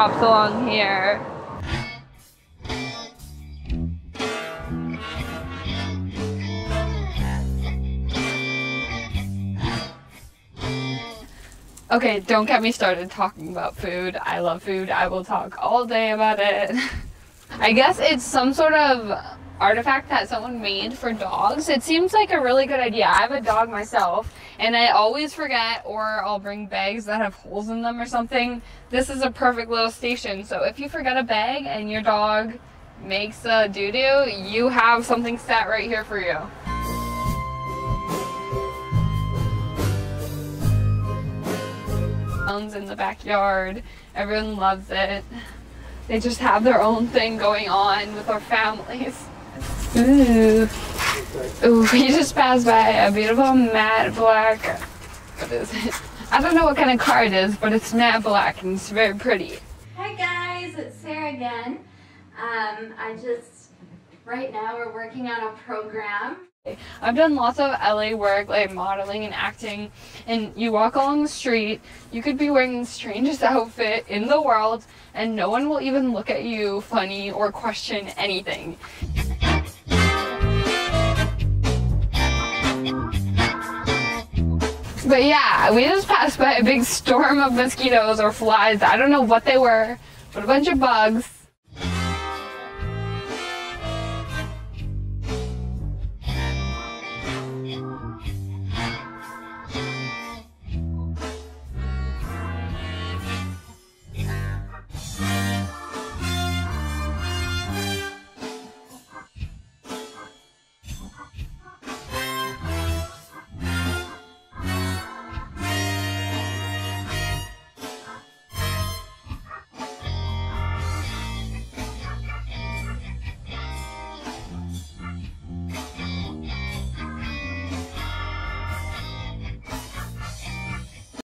crops along here. Okay, don't get me started talking about food. I love food. I will talk all day about it. I guess it's some sort of artifact that someone made for dogs. It seems like a really good idea. I have a dog myself, and I always forget, or I'll bring bags that have holes in them or something. This is a perfect little station. So if you forget a bag and your dog makes a doo-doo, you have something set right here for you. In the backyard, everyone loves it. They just have their own thing going on with our families. Ooh, we just passed by a beautiful matte black, what is it? I don't know what kind of car it is, but it's matte black and it's very pretty. Hi guys, it's Sarah again. Right now we're working on a program. I've done lots of LA work, like modeling and acting, and you walk along the street, you could be wearing the strangest outfit in the world, and no one will even look at you funny or question anything. But yeah, we just passed by a big storm of mosquitoes or flies. I don't know what they were, but a bunch of bugs.